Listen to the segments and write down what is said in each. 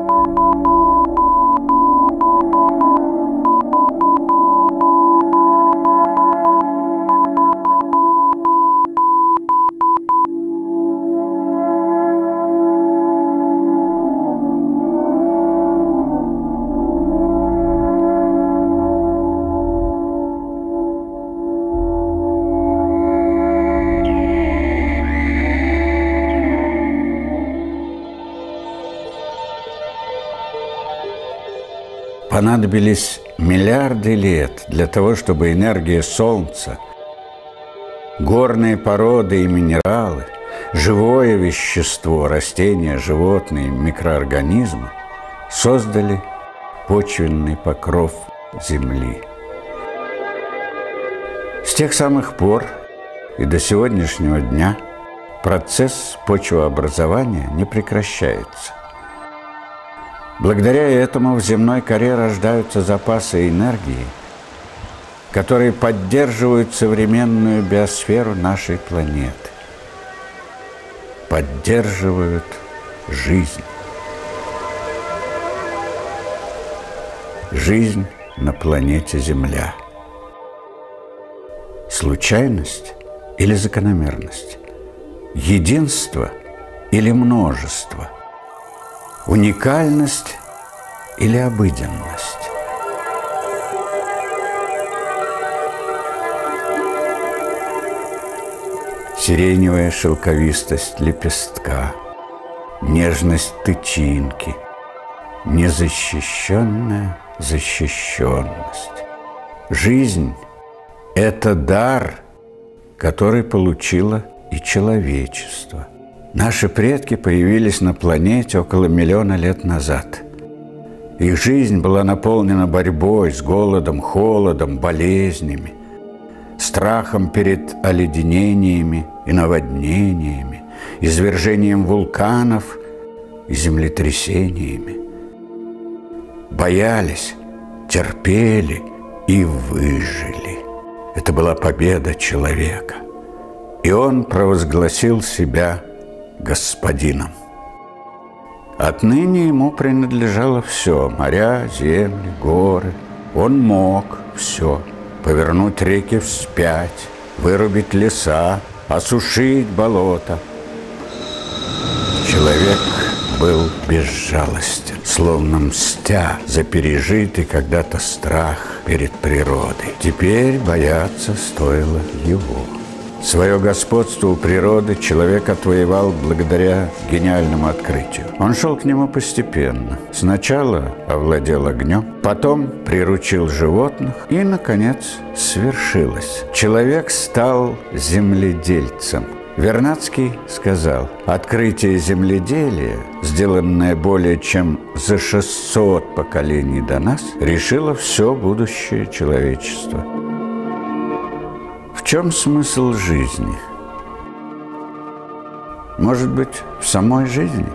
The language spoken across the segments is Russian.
Понадобились миллиарды лет для того, чтобы энергия Солнца, горные породы и минералы, живое вещество, растения, животные, микроорганизмы создали почвенный покров Земли. С тех самых пор и до сегодняшнего дня процесс почвообразования не прекращается. Благодаря этому в земной коре рождаются запасы энергии, которые поддерживают современную биосферу нашей планеты, поддерживают жизнь. Жизнь на планете Земля. Случайность или закономерность? Единство или множество? Уникальность или обыденность? Сиреневая шелковистость лепестка, нежность тычинки, незащищенная защищенность. Жизнь – это дар, который получило и человечество. Наши предки появились на планете около миллиона лет назад. Их жизнь была наполнена борьбой с голодом, холодом, болезнями, страхом перед оледенениями и наводнениями, извержением вулканов и землетрясениями. Боялись, терпели и выжили. Это была победа человека. И он провозгласил себя господином. Отныне ему принадлежало все – моря, земли, горы. Он мог все – повернуть реки вспять, вырубить леса, осушить болота. Человек был безжалостен, словно мстя за пережитый когда-то страх перед природой. Теперь бояться стоило его. Свое господство у природы человек отвоевал благодаря гениальному открытию. Он шел к нему постепенно. Сначала овладел огнем, потом приручил животных и, наконец, свершилось. Человек стал земледельцем. Вернадский сказал: открытие земледелия, сделанное более чем за 600 поколений до нас, решило все будущее человечества. В чем смысл жизни? Может быть, в самой жизни?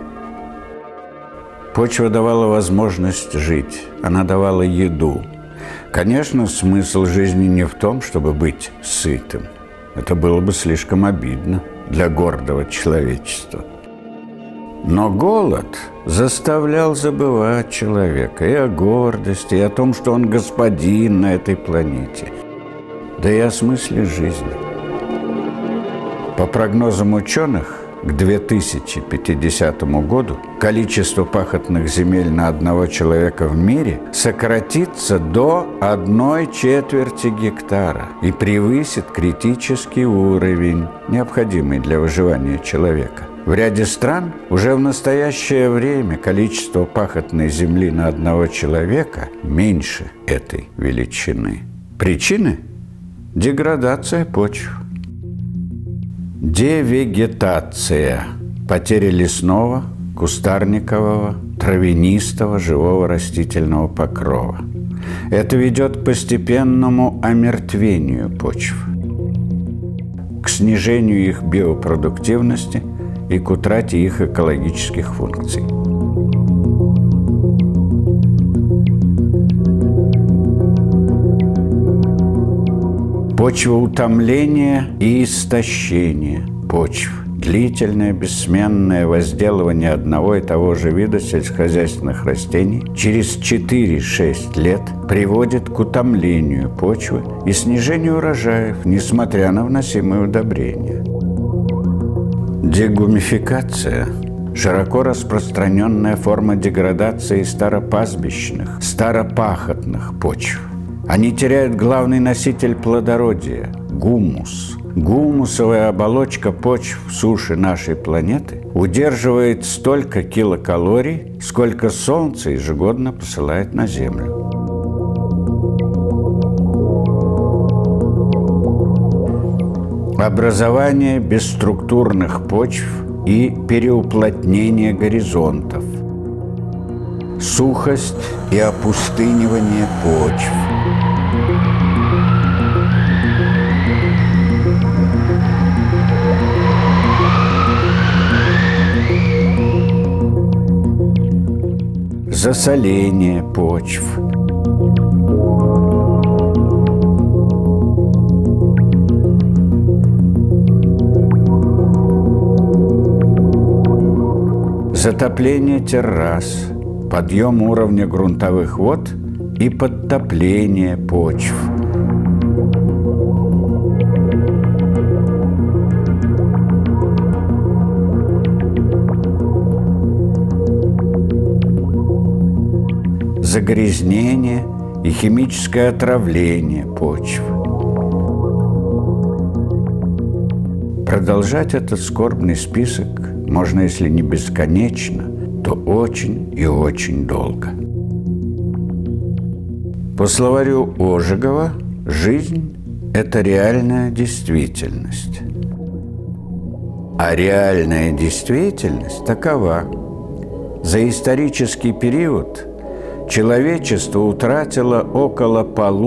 Почва давала возможность жить, она давала еду. Конечно, смысл жизни не в том, чтобы быть сытым. Это было бы слишком обидно для гордого человечества. Но голод заставлял забывать человека и о гордости, и о том, что он господин на этой планете, да и о смысле жизни. По прогнозам ученых, к 2050 году количество пахотных земель на одного человека в мире сократится до 1/4 гектара и превысит критический уровень, необходимый для выживания человека. В ряде стран уже в настоящее время количество пахотной земли на одного человека меньше этой величины. Причины? Деградация почв. Девегетация – потеря лесного, кустарникового, травянистого, живого растительного покрова. Это ведет к постепенному омертвению почв, к снижению их биопродуктивности и к утрате их экологических функций. Почвоутомление и истощение почв, длительное бессменное возделывание одного и того же вида сельскохозяйственных растений через 4-6 лет приводит к утомлению почвы и снижению урожаев, несмотря на вносимые удобрения. Дегумификация – широко распространенная форма деградации старопастбищных, старопахотных почв. Они теряют главный носитель плодородия – гумус. Гумусовая оболочка почв суши нашей планеты удерживает столько килокалорий, сколько Солнце ежегодно посылает на Землю. Образование бесструктурных почв и переуплотнение горизонтов. Сухость и опустынивание почв. Засоление почв. Затопление террас, подъем уровня грунтовых вод и подтопление почв. Загрязнение и химическое отравление почв. Продолжать этот скорбный список можно, если не бесконечно, то очень и очень долго. По словарю Ожегова, жизнь – это реальная действительность. А реальная действительность такова. За исторический период человечество утратило около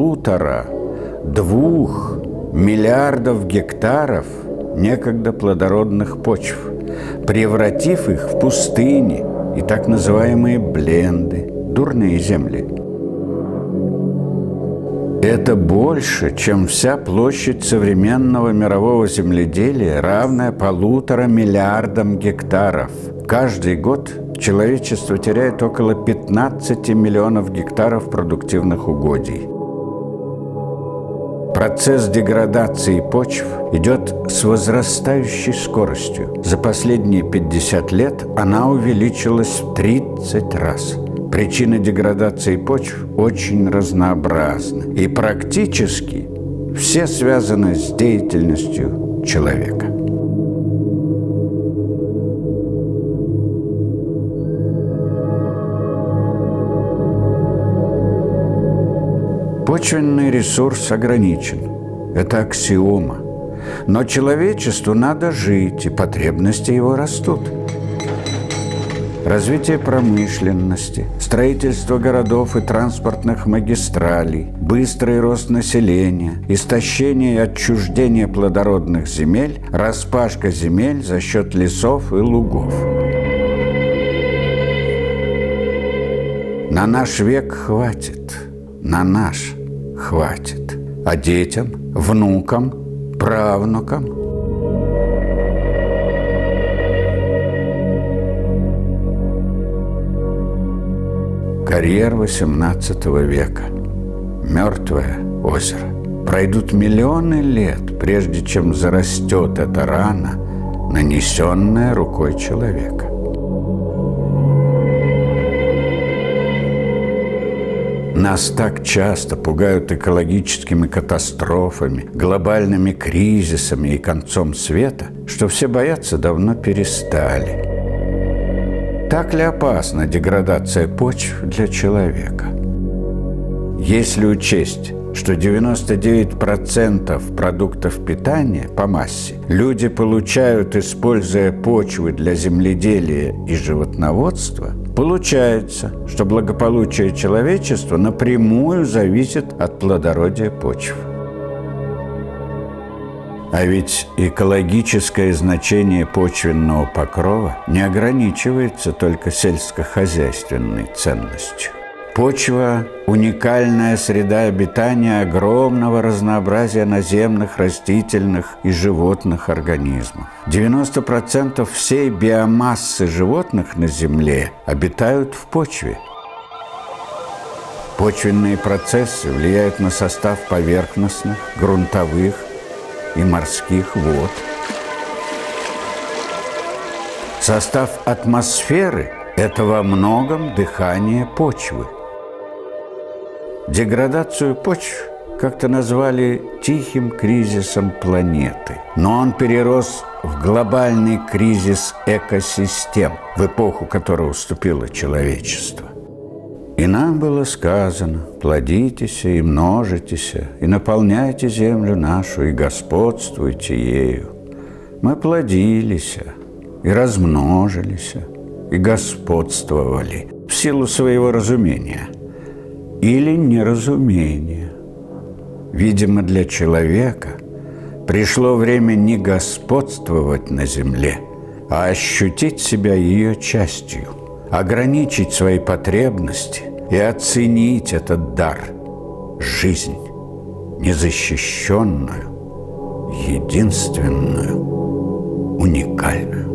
1,5–2 миллиардов гектаров некогда плодородных почв, превратив их в пустыни и так называемые бленды, дурные земли. Это больше, чем вся площадь современного мирового земледелия, равная 1,5 миллиардам гектаров. Каждый год человечество теряет около 15 миллионов гектаров продуктивных угодий. Процесс деградации почв идет с возрастающей скоростью. За последние 50 лет она увеличилась в 30 раз. Причины деградации почв очень разнообразны и практически все связаны с деятельностью человека. Почвенный ресурс ограничен. Это аксиома. Но человечеству надо жить, и потребности его растут. Развитие промышленности, строительство городов и транспортных магистралей, быстрый рост населения, истощение и отчуждение плодородных земель, распашка земель за счет лесов и лугов. На наш век хватит. На наш хватит. А детям, внукам, правнукам? Карьер XVIII века. Мертвое озеро. Пройдут миллионы лет, прежде чем зарастет эта рана, нанесенная рукой человека. Нас так часто пугают экологическими катастрофами, глобальными кризисами и концом света, что все бояться давно перестали. Так ли опасна деградация почв для человека? Если учесть, что 99% продуктов питания по массе люди получают, используя почвы для земледелия и животноводства, получается, что благополучие человечества напрямую зависит от плодородия почв. А ведь экологическое значение почвенного покрова не ограничивается только сельскохозяйственной ценностью. Почва – уникальная среда обитания огромного разнообразия наземных, растительных и животных организмов. 90% всей биомассы животных на Земле обитают в почве. Почвенные процессы влияют на состав поверхностных, грунтовых и морских вод. Состав атмосферы – это во многом дыхание почвы. Деградацию почв как-то назвали тихим кризисом планеты. Но он перерос в глобальный кризис экосистем, в эпоху которого вступило человечество. И нам было сказано: плодитесь и множитесь, и наполняйте землю нашу, и господствуйте ею. Мы плодились и размножились, и господствовали в силу своего разумения или неразумения. Видимо, для человека пришло время не господствовать на земле, а ощутить себя ее частью, ограничить свои потребности и оценить этот дар – жизнь, незащищенную, единственную, уникальную.